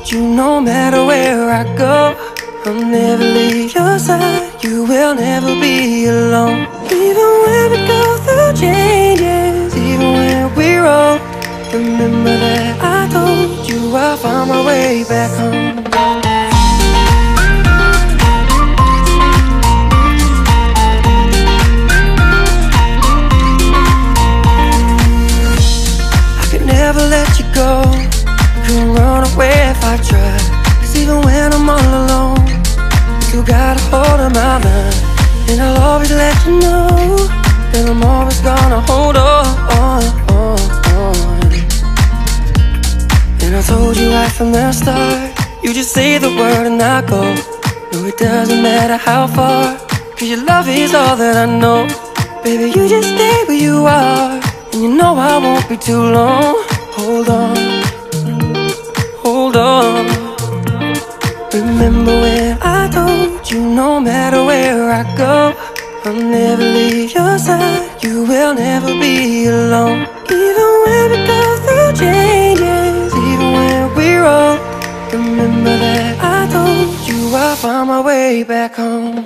told you no matter where I go, I'll never leave your side. You will never be alone. Even when we go through changes, even when we're old, remember that I told you I'll find my way back home. Never let you go, couldn't run away if I tried. Cause even when I'm all alone, you got a hold of my mind. And I'll always let you know that I'm always gonna hold on. And I told you right from the start, you just say the word and I go. No, it doesn't matter how far, cause your love is all that I know. Baby, you just stay where you are, and you know I won't be too long. Hold on, hold on. Remember when I told you no matter where I go, I'll never leave your side. You will never be alone. Even when we go through changes, even when we're old, remember that I told you I'll find my way back home.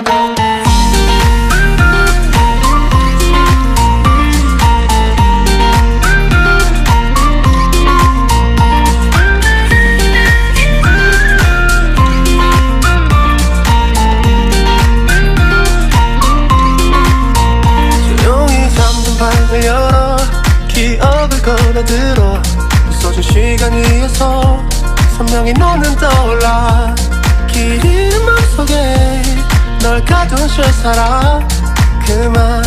열어 기억을 걸어들어 부서진 시간 위에서 선명히 너는 떠올라. 길 잃은 맘속에 널 가둔 채 살아. 그만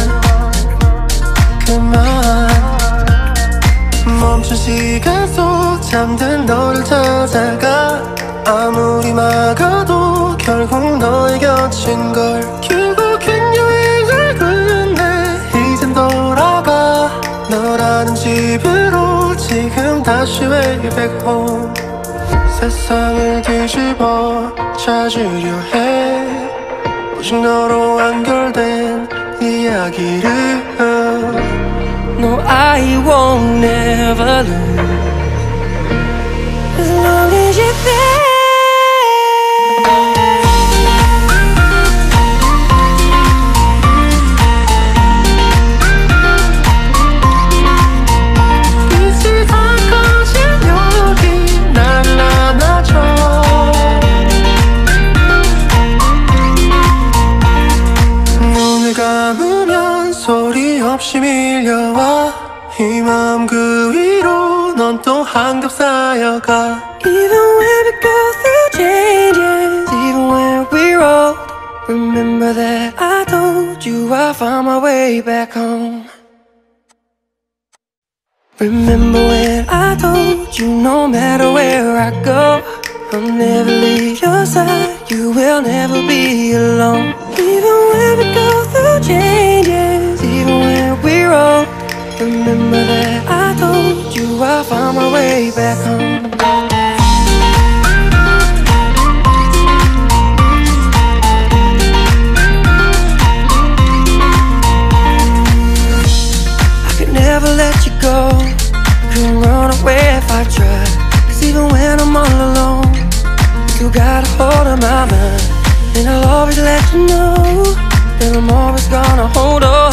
멈춘 시간 속 잠든 너를 찾아가. 아무리 막아도 결국 너의 곁인 걸. 결국엔 여행을 끝내 이젠 돌아가. 너라는 집으로 지금 다시 way back home. 세상을 뒤집어 찾으려 해. 오직 너로 완결된 이야기를. No, I won't never lose as long as you're there. 소리 없이 밀려와. 이 마음 그 위로 넌 또 한겹 쌓여가. Even when we go through changes, even when we're old, remember that I told you I'll find my way back home. Remember when I told you no matter where I go, I'll never leave your side. You will never be alone. Even when we go through changes, even when we're old, remember that I told you I'll find my way back home. I could never let you go, couldn't run away if I tried. Cause even when I'm all alone, you got a hold of my mind. And I'll always let you know that I'm always gonna hold on.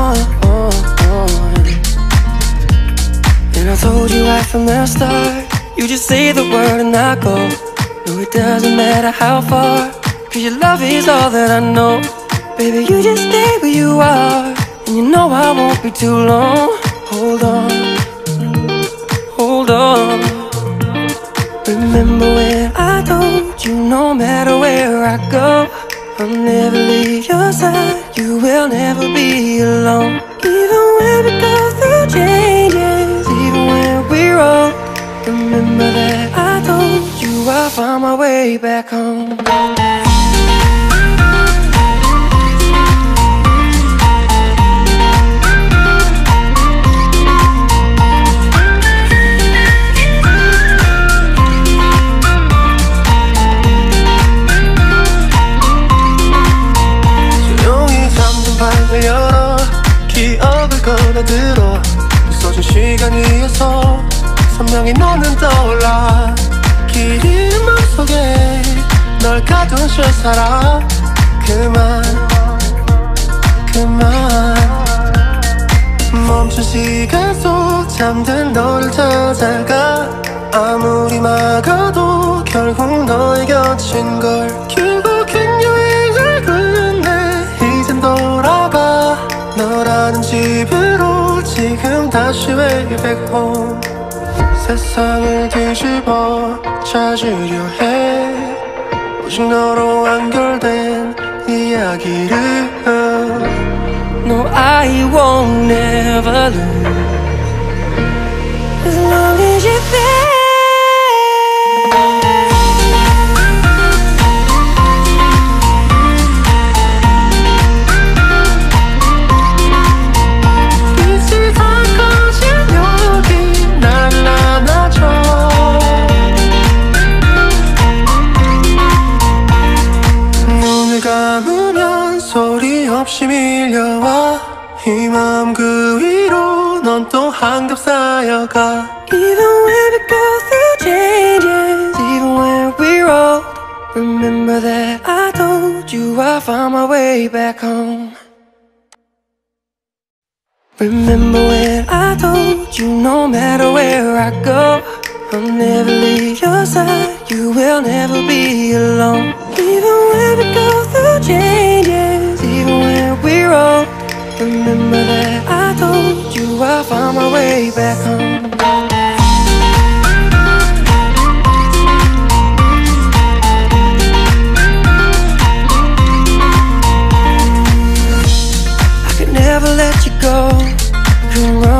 And I told you right from the start, you just say the word and I go. No, it doesn't matter how far, cause your love is all that I know. Baby, you just stay where you are, and you know I won't be too long. Hold on, hold on. Remember when I told you no matter where I go, I'll never leave your side. You will never be alone. Even when we go through changes, even when we're old, remember that I told you I'll find my way back home. 열어 기억을 걸어들어 부서진 시간 위에서 선명히 너는 떠올라. 길 잃은 널 가둔 채 살아. 그만 멈춘 시간 속 잠든 너를 찾아가. 아무리 막아도 결국 너의 곁인 걸. 결국엔 여행을 끝내 이젠 돌아가. 너라는 집으로 지금 다시 way back home. 세상을 뒤집어 찾으려 해. 오직 너로 완결된 이야기를. No, I won't never lose as long as you're there. 빛이 다 꺼진 여기 날 안아줘. 눈을 감으면 소리 없이 밀려와. 이 마음 그 위로 넌 또 한겹 쌓여가. Even when we go through changes, even when we're old, remember that I told you I found my way back home. Remember when I told you no matter where I go, I'll never leave your side, you will never be alone. Even when we go through changes, even when we're old, remember that I told you I found my way back home. I could never let you go, couldn't